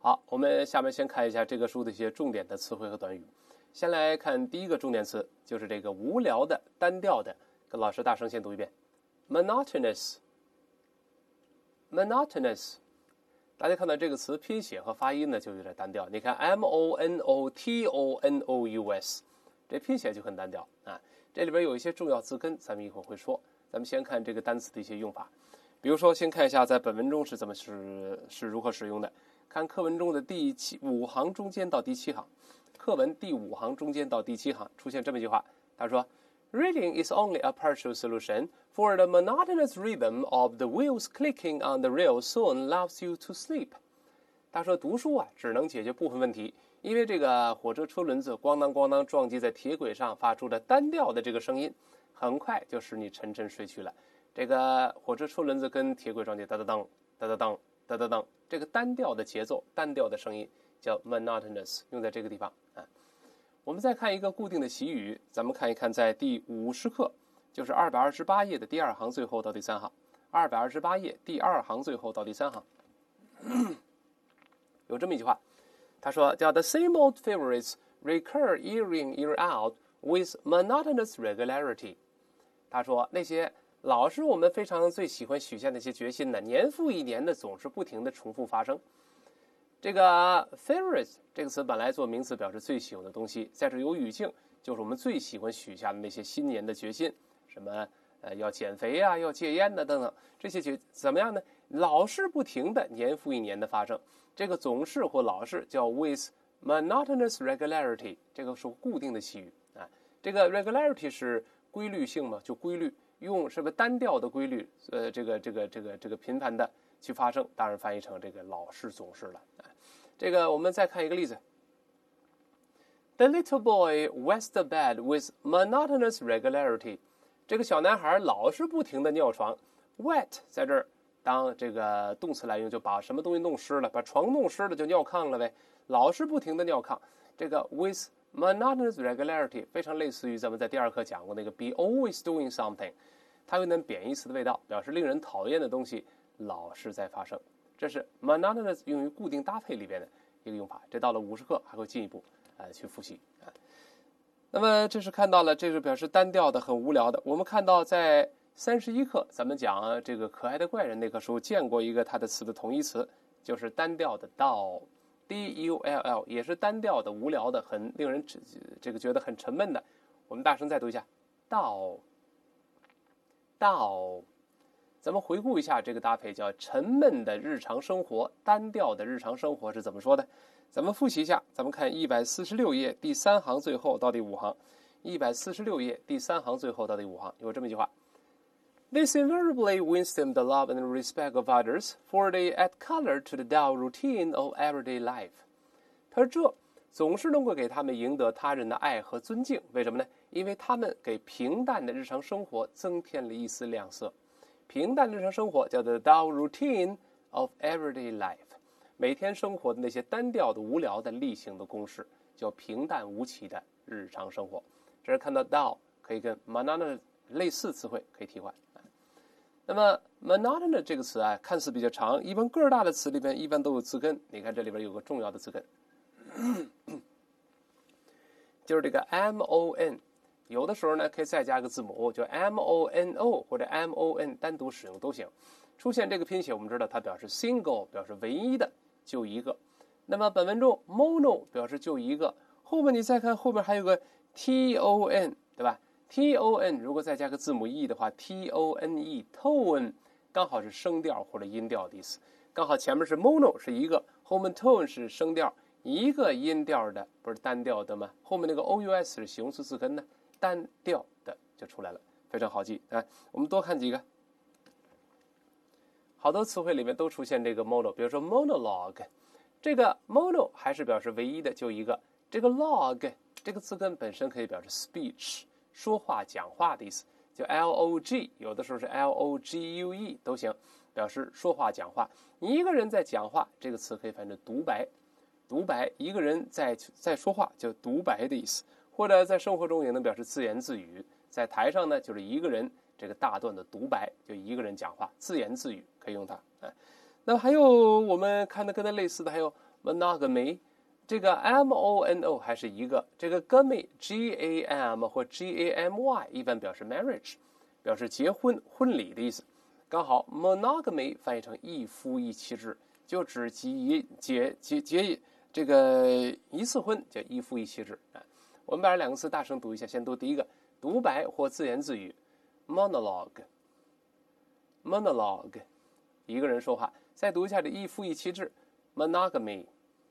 好，我们下面先看一下这个书的一些重点的词汇和短语。先来看第一个重点词，就是这个无聊的、单调的。跟老师大声先读一遍 ：monotonous。monotonous。大家看到这个词拼写和发音呢，就有点单调。你看 monotonous， 这拼写就很单调啊。这里边有一些重要字根，咱们一会儿会说。咱们先看这个单词的一些用法。比如说，先看一下在本文中是如何使用的。看课文中的第5行中间到第7行，课文第5行中间到第7行出现这么一句话，他说 Reading is only a partial solution, for the monotonous rhythm of the wheels clicking on the rail soon lulls you to sleep. 他说读书啊，只能解决部分问题，因为这个火车车轮子咣当咣当撞击在铁轨上发出的单调的这个声音，很快就使你沉沉睡去了。这个火车车轮子跟铁轨撞击，哒哒当，哒哒当，哒哒当，这个单调的节奏、单调的声音叫 monotonous， 用在这个地方啊。我们再看一个固定的习语，咱们看一看在第50课，就是228页的第2行最后到第3行。228页第2行最后到第3行，有这么一句话，他说叫 The same old favorites recur year in year out with monotonous regularity。他说那些老是我们非常最喜欢许下那些决心的，年复一年的总是不停的重复发生。这个 favorite 这个词本来做名词表示最喜欢的东西，在这有语境，就是我们最喜欢许下的那些新年的决心，什么要减肥啊，要戒烟的等等，这些怎么样呢？老是不停的年复一年的发生。这个总是或老是叫 with monotonous regularity， 这个是固定的习语啊。这个 regularity 是规律性嘛，就规律。用什么单调的规律，这个频繁的去发生，当然翻译成这个老是总是了。这个我们再看一个例子 ：The little boy wets the bed with monotonous regularity。这个小男孩老是不停的尿床 ，wet 在这儿当这个动词来用，就把什么东西弄湿了，把床弄湿了就尿炕了呗。老是不停的尿炕，这个 with monotonous regularity 非常类似于咱们在第2课讲过那个 be always doing something， 它有点贬义词的味道，表示令人讨厌的东西老是在发生。这是 monotonous 用于固定搭配里边的一个用法。这到了50课还会进一步去复习啊。那么这是看到了，这是表示单调的、很无聊的。我们看到在31课咱们讲这个可爱的怪人那课时候见过一个它的词的同义词，就是单调的 dull。dull 也是单调的、无聊的、很令人这个觉得很沉闷的。我们大声再读一下 dull。咱们回顾一下这个搭配，叫沉闷的日常生活、单调的日常生活是怎么说的？咱们复习一下，咱们看146页第3行最后到第5行。146页第3行最后到第5行有这么一句话。This invariably wins them the love and respect of others, for they add color to the dull routine of everyday life. 他说这总是能够给他们赢得他人的爱和尊敬，为什么呢？因为他们给平淡的日常生活增添了一丝亮色。平淡的日常生活叫做 dull routine of everyday life， 每天生活的那些单调的、无聊的、例行的公事，叫平淡无奇的日常生活。这是看到 dull 可以跟 monotonous 类似词汇可以替换。那么 monotonous 这个词啊，看似比较长，一般个大的词里边一般都有字根。你看这里边有个重要的字根，就是这个 mon， 有的时候呢可以再加个字母 O， 就 mono 或者 mon 单独使用都行。出现这个拼写，我们知道它表示 single， 表示唯一的，就一个。那么本文中 mono 表示就一个，后面你再看后面还有个 ton， 对吧？ton 如果再加个字母 e 的话 ，tone tone 刚好是声调或者音调的意思。刚好前面是 mono 是一个，后面 tone 是声调，一个音调的不是单调的吗？后面那个 ous 是形容词字根呢，单调的就出来了，非常好记啊。我们多看几个，好多词汇里面都出现这个 mono， 比如说 monologue， 这个 mono 还是表示唯一的就一个，这个 log 这个字根本身可以表示 speech。说话讲话的意思，就 log 有的时候是 logue 都行，表示说话讲话。一个人在讲话，这个词可以翻译成独白。独白，一个人在说话，就独白的意思。或者在生活中也能表示自言自语。在台上呢，就是一个人这个大段的独白，就一个人讲话，自言自语可以用它。那么还有我们看的跟它类似的还有 monogamy， 这个 mono 还是一个，这个 gamy gam 或 gamy 一般表示 marriage， 表示结婚婚礼的意思。刚好 monogamy 翻译成一夫一妻制，就指结这个一次婚叫一夫一妻制。我们把这两个词大声读一下，先读第一个，独白或自言自语 monologue， 一个人说话。再读一下这一夫一妻制 monogamy，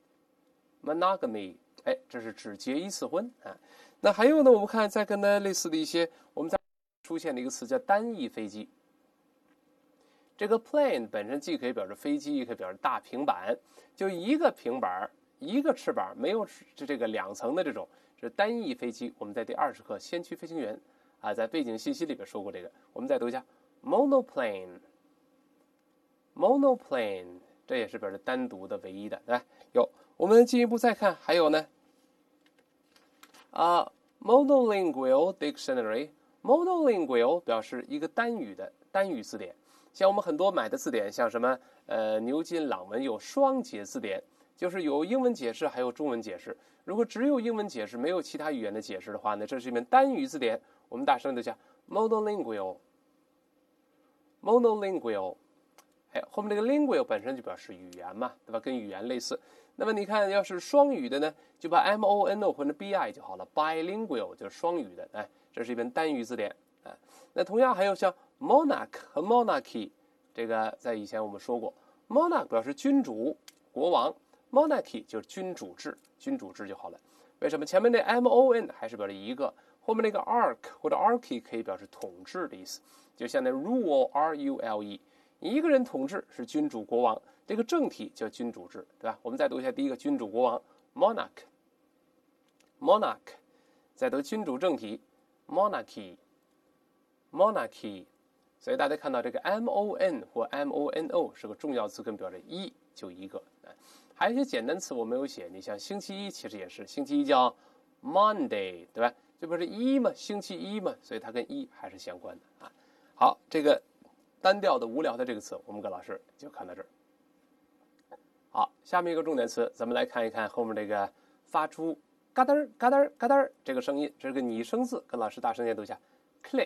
哎，这是指结一次婚啊。那还有呢，我们看再跟它类似的一些，我们在出现的一个词叫单翼飞机。这个 plane 本身既可以表示飞机，也可以表示大平板，就一个平板一个翅膀，没有这个两层的这种是单翼飞机。我们在第20课先驱飞行员啊，在背景信息里边说过这个。我们再读一下 monoplane， 这也是表示单独的、唯一的，对吧？有，我们进一步再看，还有呢monolingual dictionary。monolingual 表示一个单语字典。像我们很多买的字典，像什么牛津朗文有双节字典，就是有英文解释还有中文解释。如果只有英文解释，没有其他语言的解释的话呢，这是一门单语字典。我们大声的讲 monolingual。哎，后面这个 lingual 本身就表示语言嘛，对吧？跟语言类似。那么你看，要是双语的呢，就把 mono 换成 bi 就好了 ，bilingual 就是双语的。哎，这是一本单语字典。哎，那同样还有像 monarch 和 monarchy， 这个在以前我们说过 ，monarch 表示君主、国王 ，monarchy 就是君主制就好了。为什么前面那 mon 还是表示一个，后面那个 arch 或者 archy 可以表示统治的意思，就像那 rule rule， 一个人统治是君主国王，这个政体叫君主制，对吧？我们再读一下第一个君主国王 monarch， 再读君主政体 monarchy。所以大家看到这个 mon 或 mono 是个重要词根，表示一就一个。还有一些简单词我没有写，你像星期一其实也是，星期一叫 Monday， 对吧？这不是一嘛，星期一嘛，所以它跟一还是相关的啊。好，这个单调的无聊的这个词，我们跟老师就看到这儿。好，下面一个重点词，咱们来看一看后面这个发出嘎噔嘎噔嘎噔这个声音，这是个拟声字，跟老师大声点读一下 ，click。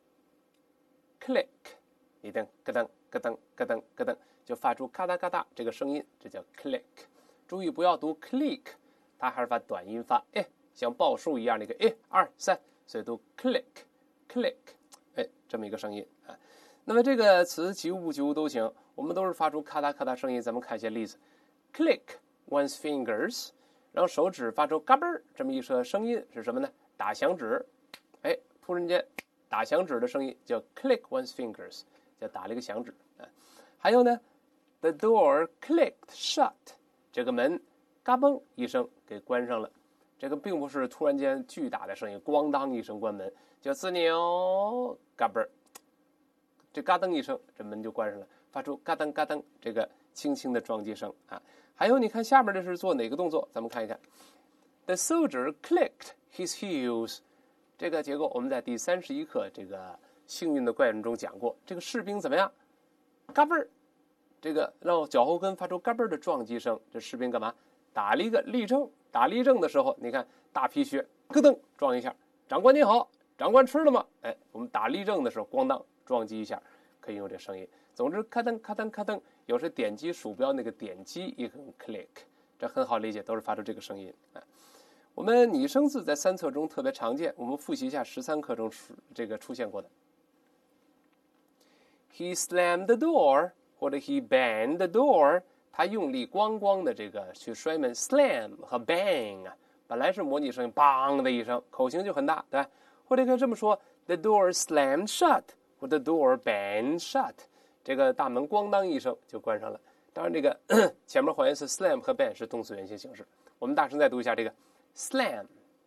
一噔咯噔咯噔咯噔咯噔，就发出咔嗒咔嗒这个声音，这叫 click。注意不要读 click， 它还是发短音发，哎，像报数一样那个1、2、3，所以读 click， 哎，这么一个声音啊。那么这个词及物不及物都行，我们都是发出咔嗒咔嗒声音。咱们看一些例子 ，click one's fingers， 让手指发出嘎嘣这么一声音是什么呢？打响指，哎，突然间。打响指的声音叫 click one's fingers， 叫打了一个响指。还有呢 ，the door clicked shut， 这个门嘎嘣一声给关上了。这个并不是突然间巨大的声音，咣当一声关门，叫自扭嘎嘣，这嘎噔一声，这门就关上了，发出嘎噔嘎噔这个轻轻的撞击声啊。还有你看下面这是做哪个动作？咱们看一看 ，the soldier clicked his heels。这个结构我们在第31课这个幸运的怪人中讲过。这个士兵怎么样？嘎嘣儿，这个让脚后跟发出嘎嘣儿的撞击声。这士兵干嘛？打了一个立正。打立正的时候，你看大皮靴咯噔撞一下。长官你好，长官吃了吗？哎，我们打立正的时候，咣当撞击一下，可以用这声音。总之，咔噔咔噔咔噔，有时点击鼠标那个点击也可以 click， 这很好理解，都是发出这个声音。我们拟声字在3册中特别常见，我们复习一下13课中这个出现过的。He slammed the door， 或者 he banged the door， 他用力咣咣的这个去摔门 ，slam 和 bang 啊，本来是模拟声音，梆的一声，口型就很大，对吧？或者可以这么说 ，the door slammed shut， 或者 the door banged shut， 这个大门咣当一声就关上了。当然，这个前面还原词 slam 和 bang 是动词原形形式。我们大声再读一下这个。Slam,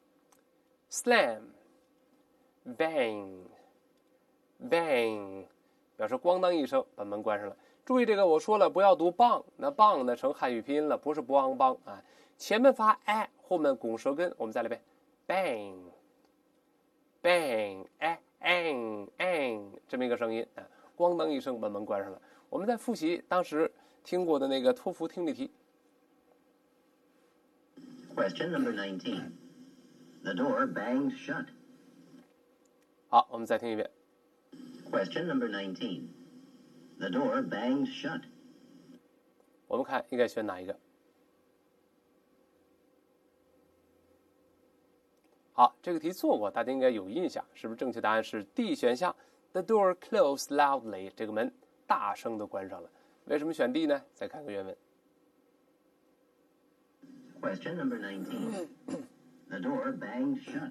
bang, bang， 表示咣当一声把门关上了。注意这个，我说了不要读棒，那棒呢成汉语拼音了，不是邦邦啊。前面发 a， 后面拱舌根，我们再来背 bang, ang， 这么一个声音啊，咣当一声把门关上了。我们再复习当时听过的那个托福听力题。 Question number 19. The door banged shut. 好，我们再听一遍。 Question number 19. The door banged shut. 我们看应该选哪一个？好，这个题做过，大家应该有印象，是不是？正确答案是 D 选项 ，The door closed loudly， 这个门大声的关上了。为什么选 D 呢？再看看原文。 Question number 19. The door banged shut.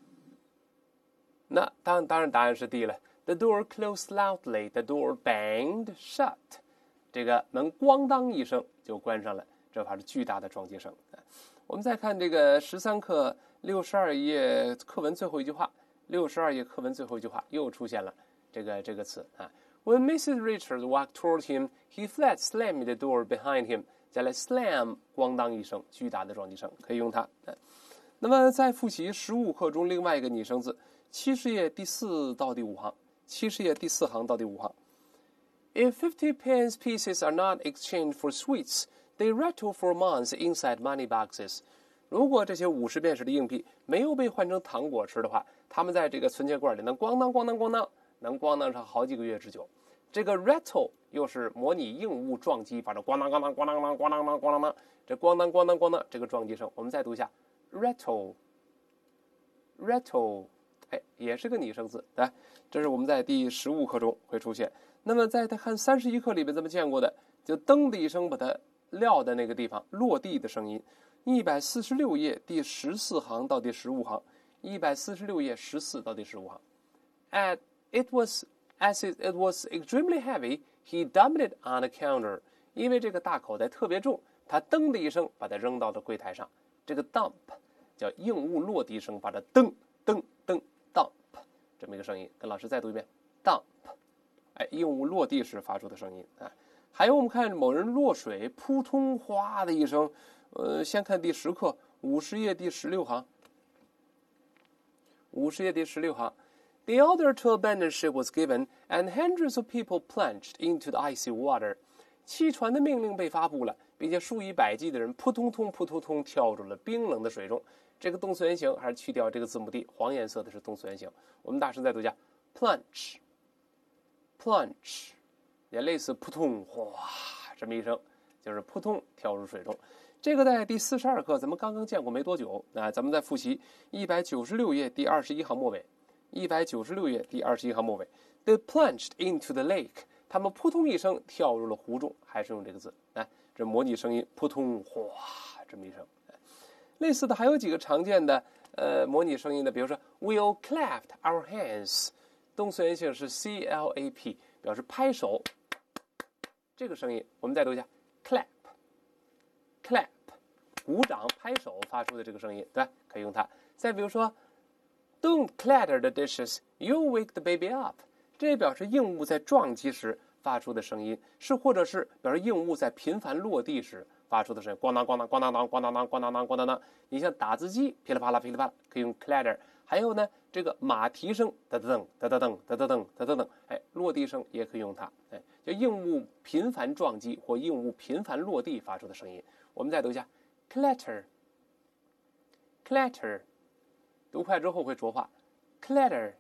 那当然答案是 D 了。The door closed loudly. The door banged shut. 这个门咣当一声就关上了，这还是巨大的撞击声。我们再看这个13课62页课文最后一句话，62页课文最后一句话又出现了这个词啊。When Mrs. Richards walked toward him, he fled, slamming the door behind him. 再来 slam， 咣当一声，巨大的撞击声，可以用它。那么在复习15课中另外一个拟声字，70页第4到第5行，70页第4行到第5行。If 50 pence pieces are not exchanged for sweets, they rattle for months inside money boxes. 如果这些50便士的硬币没有被换成糖果吃的话，它们在这个存钱罐里能咣当咣当咣当，能咣当上好几个月之久。这个 rattle 又是模拟硬物撞击，把这咣当咣当咣当咣当咣当咣当，这咣当咣当咣当这个撞击声，我们再读一下 rattle， 哎，也是个拟声字，对吧？这是我们在第15课中会出现。那么在看31课里面咱们见过的，就噔的一声把它撂在那个地方落地的声音。146页第14行到第15行，146页14到第15行。As it was extremely heavy, he dumped it on the counter. 因为这个大口袋特别重，他噔的一声把它扔到了柜台上。这个 dump 叫硬物落地声，把它噔噔噔 dump 这么一个声音。跟老师再读一遍 dump， 哎，硬物落地时发出的声音啊。还有我们看某人落水，扑通哗的一声。先看第10课50页第16行，50页第16行。The order to abandon ship was given, and hundreds of people plunged into the icy water. 弃船的命令被发布了，并且数以百计的人扑通通扑通通跳入了冰冷的水中。这个动词原形还是去掉这个字母 D， 黄颜色的是动词原形。我们大声再读一下 ，plunge， 也类似扑通哗这么一声，就是扑通跳入水中。这个在第42课咱们刚刚见过没多久，咱们再复习196页第21行末尾。196页第21行末尾 ，They plunged into the lake. 他们扑通一声跳入了湖中，还是用这个字。来，这模拟声音，扑通哗这么一声。类似的还有几个常见的模拟声音的，比如说 We'll clapped our hands， 动词原形是 clap， 表示拍手。这个声音我们再读一下 clap， 鼓掌拍手发出的这个声音，对吧？可以用它。再比如说 Don't clatter the dishes, you'll wake the baby up。 这表示硬物在撞击时发出的声音，是或者是表示硬物在频繁落地时发出的声音，咣当咣当咣当当咣当当咣当当咣当当。你像打字机噼里啪啦噼里啪啦，可以用 clatter。还有呢，这个马蹄声哒哒噔哒哒噔哒哒噔哒哒噔，哎，落地声也可以用它，哎，就硬物频繁撞击或硬物频繁落地发出的声音。我们再读一下 clatter， 读快之后会浊化 clatter，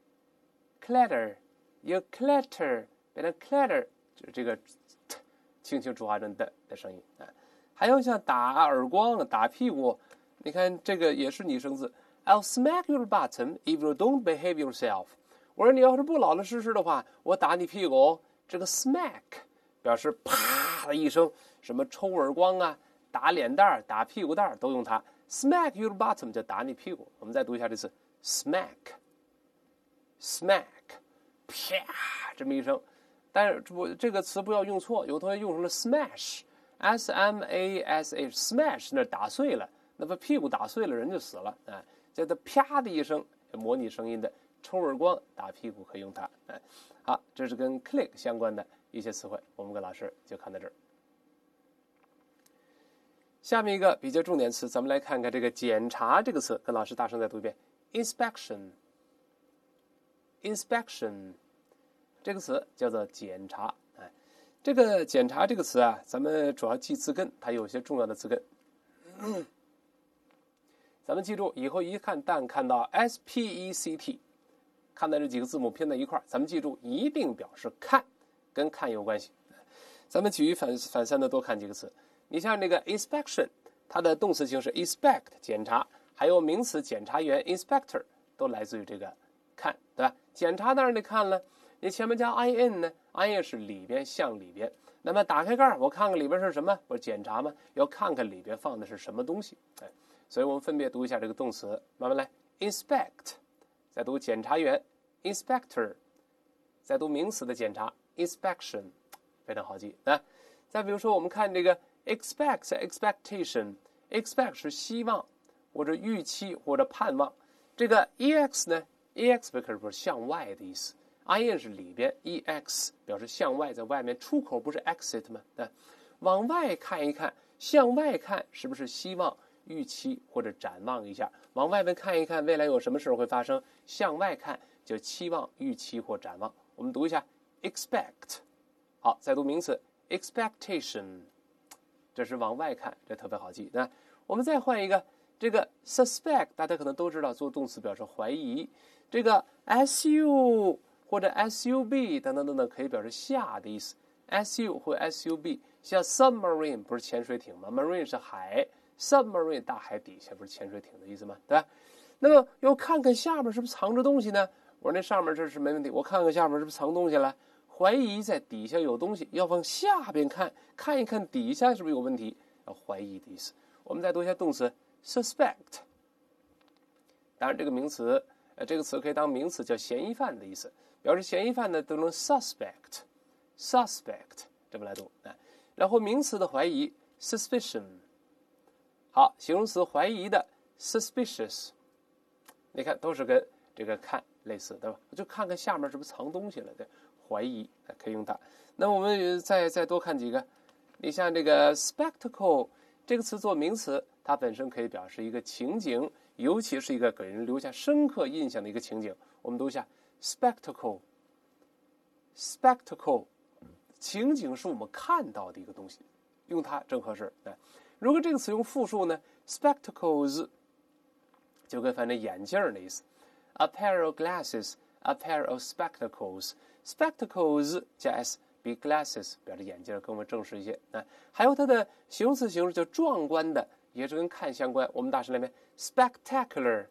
由 clatter 变成 clatter， 就是这个轻轻浊化成的声音啊。还有像打耳光、打屁股，你看这个也是拟声字。I'll smack your bottom if you don't behave yourself。 我说你要是不老老实实的话，我打你屁股。这个 smack 表示啪的一声，什么抽耳光啊、打脸蛋、打屁股蛋都用它。Smack your bottom 就打你屁股。我们再读一下这次 smack， 啪这么一声。但是这个词不要用错，有同学用成了 smash，smash 那打碎了，那把屁股打碎了人就死了，哎，叫它啪的一声，模拟声音的抽耳光、打屁股可以用它，哎，好，这是跟 click 相关的一些词汇，我们跟老师就看到这儿。下面一个比较重点词，咱们来看看这个检查这个词，跟老师大声再读一遍 inspection， 这个词叫做检查，哎，这个检查这个词啊，咱们主要记字根，它有一些重要的字根。 咱们记住，以后一看但看到 spect， 看到这几个字母拼在一块儿，咱们记住一定表示看，跟看有关系。咱们举一反三的多看几个词。你像这个 inspection， 它的动词形式 inspect 检查，还有名词检查员 inspector 都来自于这个看，对吧？检查当然得看了，你前面加 in 呢 ，in 是里边向里边。那么打开盖我看看里边是什么，我检查嘛，要看看里边放的是什么东西。哎，所以我们分别读一下这个动词，慢慢来 ，inspect， 再读检查员 ，inspector， 再读名词的检查 ，inspection， 非常好记。来，再比如说我们看这个 expect，expectation，expect 是希望或者预期或者盼望，这个 ex 呢 ，ex 不是向外的意思。in 是里边 ，ex 表示向外，在外面，出口不是 exit 吗？对，往外看一看，向外看是不是希望、预期或者展望一下？往外面看一看，未来有什么事会发生？向外看就期望、预期或展望。我们读一下 expect， 好，再读名词 expectation， 这是往外看，这特别好记。那我们再换一个，这个 suspect 大家可能都知道，做动词表示怀疑，这个 su。或者 sub 等等等等可以表示下的意思 ，su 或 sub 像 submarine 不是潜水艇吗 ？marine 是海 ，submarine 大海底下不是潜水艇的意思吗？对吧？那么又看看下面是不是藏着东西呢？我说那上面这是没问题，我看看下面是不是藏东西了？怀疑在底下有东西，要往下边看，看一看底下是不是有问题？要怀疑的意思。我们再读一下动词 suspect， 当然这个名词。这个词可以当名词，叫嫌疑犯的意思。表示嫌疑犯呢，都能 suspect 这么来读。然后名词的怀疑 suspicion， 好，形容词怀疑的 suspicious， 你看都是跟这个看类似，对吧？就看看下面是不是藏东西了，对，怀疑可以用它。那么我们再多看几个，你像这个 spectacle 这个词做名词，它本身可以表示一个情景。尤其是一个给人留下深刻印象的一个情景，我们读一下 spectacle。情景是我们看到的一个东西，用它正合适。如果这个词用复数呢 ，spectacles 就跟翻成眼镜的意思。A pair of glasses, a pair of spectacles. Spectacles 加 s 比 glasses 表示眼镜更为正式一些。还有它的形容词形式叫壮观的。也是跟看相关，我们大声来面 spectacular，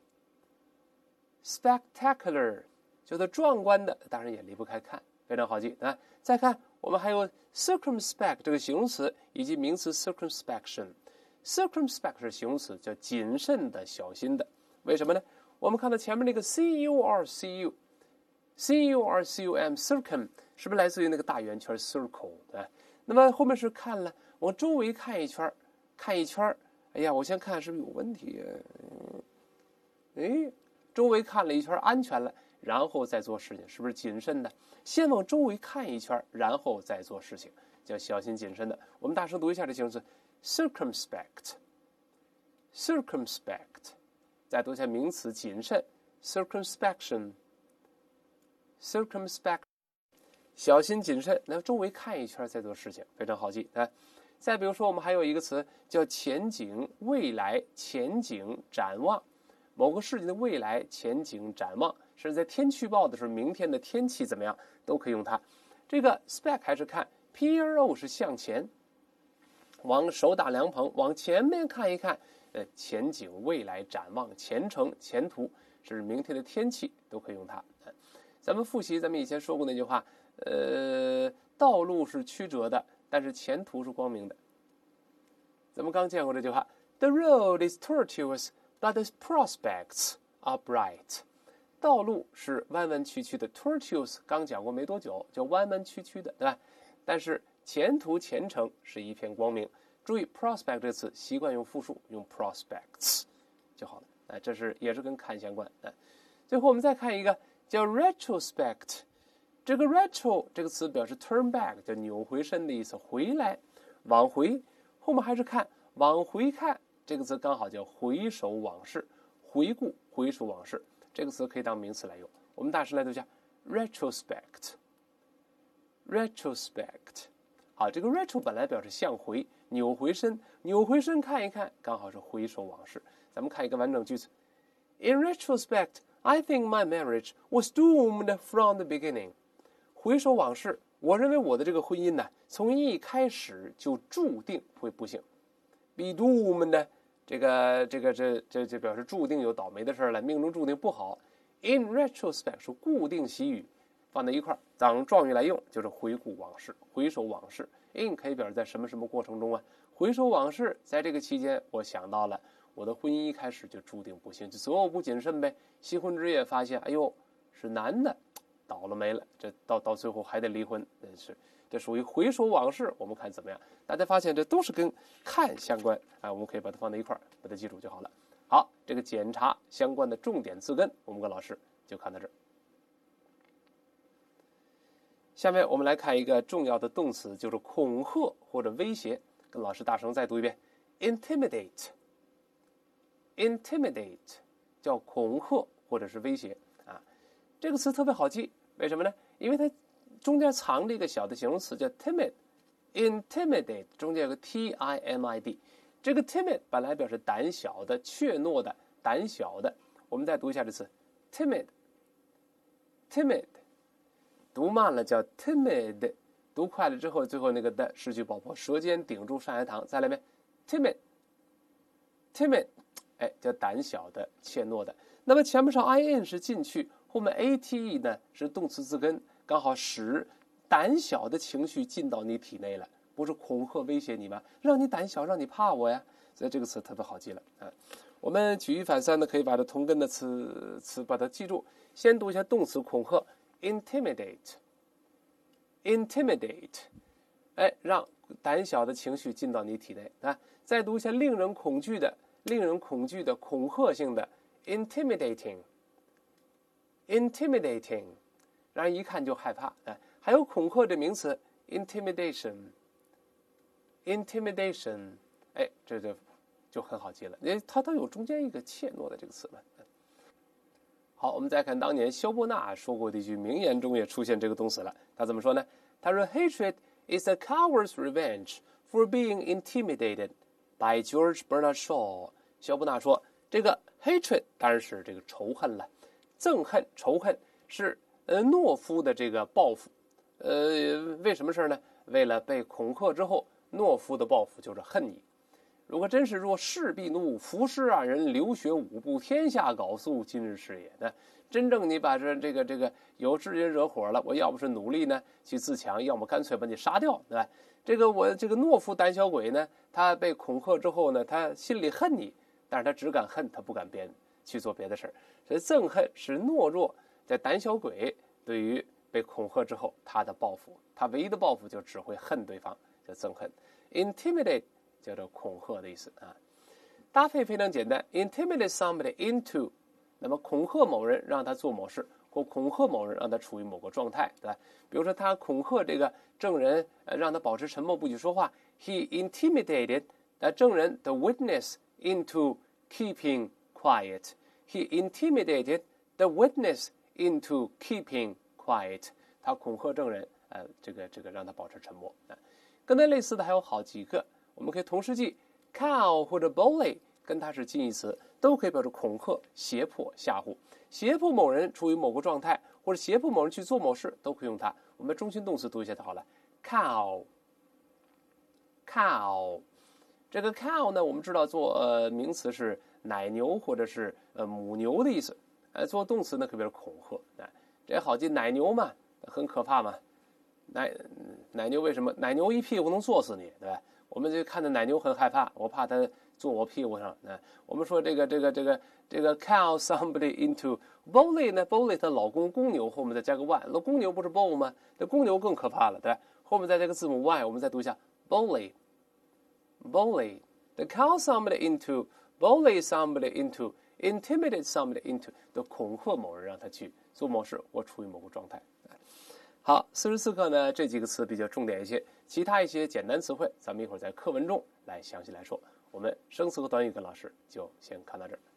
叫做壮观的，当然也离不开看，非常好记。再看我们还有 circumspect 这个形容词以及名词 circumspection。circumspect 是形容词，叫谨慎的、小心的。为什么呢？我们看到前面那个 circum circum 是不是来自于那个大圆圈 circle？ 那么后面是看了，往周围看一圈。哎呀，我先看是不是有问题周围看了一圈，安全了，然后再做事情，是不是谨慎的？先往周围看一圈，然后再做事情，叫小心谨慎的。我们大声读一下这形容词 circumspect， 再读一下名词谨慎 circumspection， 小心谨慎，那周围看一圈再做事情，非常好记。再比如说，我们还有一个词叫前景、未来、前景、展望，某个事情的未来、前景、展望，甚至在天气预报的时候，明天的天气怎么样，都可以用它。这个 spec 还是看 pro 是向前，往手打凉棚，往前面看一看，前景、未来、展望、前程、前途，是明天的天气，都可以用它。咱们复习咱们以前说过那句话，道路是曲折的。但是前途是光明的。咱们刚见过这句话 ：The road is tortuous, but the prospects are bright。道路是弯弯曲曲的 ，tortuous 刚讲过没多久，叫弯弯曲曲的，对吧？但是前途前程是一片光明。注意 prospect 这个词习惯用复数，用 prospects 就好了。这是也是跟看相关。最后我们再看一个叫 retrospect。这个 retro 这个词表示 turn back， 叫扭回身的意思，回来，往回。后面还是看，往回看，这个词刚好叫回首往事，回顾、回首往事。这个词可以当名词来用。我们大声来读一下 retrospect。好，这个 retro 本来表示向回、扭回身， 扭回身看一看，刚好是回首往事。咱们看一个完整句子 ：In retrospect, I think my marriage was doomed from the beginning。回首往事，我认为我的这个婚姻呢，从一开始就注定会不幸。be doomed 呢，这表示注定有倒霉的事了，命中注定不好。In retrospect 是固定习语，放在一块儿当状语来用，就是回顾往事，回首往事。in 可以表示在什么什么过程中啊，回首往事，在这个期间，我想到了我的婚姻一开始就注定不幸，就择偶不谨慎呗。新婚之夜发现，哎呦，是男的，倒了霉了，这到最后还得离婚，这属于回首往事。我们看怎么样？大家发现这都是跟看相关啊，我们可以把它放在一块儿，把它记住就好了。好，这个检查相关的重点字根，我们跟老师就看到这儿。下面我们来看一个重要的动词，就是恐吓或者威胁。跟老师大声再读一遍 ：intimidate。intimidate 叫恐吓或者是威胁啊。这个词特别好记，为什么呢？因为它中间藏着一个小的形容词叫 timid。intimidate 中間有个 timid， 这个 timid 本来表示胆小的、怯懦的、胆小的。我们再读一下这词 timid。读慢了叫 timid， 读快了之后，最后那个的失去爆破，舌尖顶住上牙膛。再来遍 timid， 哎，叫胆小的、怯懦的。那么前面是 in 是进去，后面 ate 呢是动词字根，刚好使胆小的情绪进到你体内了，不是恐吓威胁你吗？让你胆小，让你怕我呀。所以这个词特别好记了啊。我们举一反三呢，可以把这同根的词把它记住。先读一下动词恐吓 intimidate， 哎，让胆小的情绪进到你体内啊。再读一下令人恐惧的恐吓性的 intimidating， 让人一看就害怕啊。还有恐吓的名词 intimidation， 哎，这就很好记了，因为它都有中间一个怯懦的这个词嘛。好，我们再看当年萧伯纳说过的一句名言中也出现这个动词了。他怎么说呢？他说 Hatred is a coward's revenge for being intimidated by George Bernard Shaw。 萧伯纳说这个 hatred 当然是这个仇恨了，憎恨、仇恨是懦夫的这个报复。为什么事呢？为了被恐吓之后，懦夫的报复就是恨你。如果真是若士必怒，伏尸二人，流血五步，天下缟素，今日是也呢。真正你把这个有志人惹火了，我要不是努力呢去自强，要么干脆把你杀掉，对吧？我这个懦夫胆小鬼呢，他被恐吓之后呢，他心里恨你，但是他只敢恨，他不敢去做别的事儿。所以憎恨是懦弱在胆小鬼对于被恐吓之后他的报复，他唯一的报复就只会恨对方，叫憎恨。intimidate叫做恐吓的意思啊。搭配非常简单 ，intimidate somebody into， 那么恐吓某人让他做某事，或恐吓某人让他处于某个状态，对吧？比如说他恐吓这个证人，让他保持沉默不许说话。He intimidated 证人 the witness into keeping quiet. He intimidated the witness into keeping quiet. 他恐吓证人，这个让他保持沉默。跟他类似的还有好几个。我们可以同时记 cow 或者 bully， 跟它是近义词，都可以表示恐吓、胁迫、吓唬。胁迫某人处于某个状态，或者胁迫某人去做某事，都可以用它。我们中心动词读一下就好了 cow。 这个 cow 呢，我们知道做名词是奶牛或者是母牛的意思，做动词呢可以表示恐吓。这好记，奶牛嘛，很可怕嘛。奶牛为什么？奶牛一屁股能坐死你，对吧？我们就看到奶牛很害怕，我怕它坐我屁股上。我们说这个 cow somebody into bully 呢 ，bully 它老公公牛后面再加个 y， 那公牛不是 bull 吗？这公牛更可怕了，对吧？后面再加个字母 y， 我们再读一下 bully。The cow somebody into bully somebody into intimidate somebody into 的恐吓某人让他去做某事或处于某个状态。好，44课呢这几个词比较重点一些，其他一些简单词汇咱们一会儿在课文中来详细来说。我们生词和短语跟老师就先看到这儿。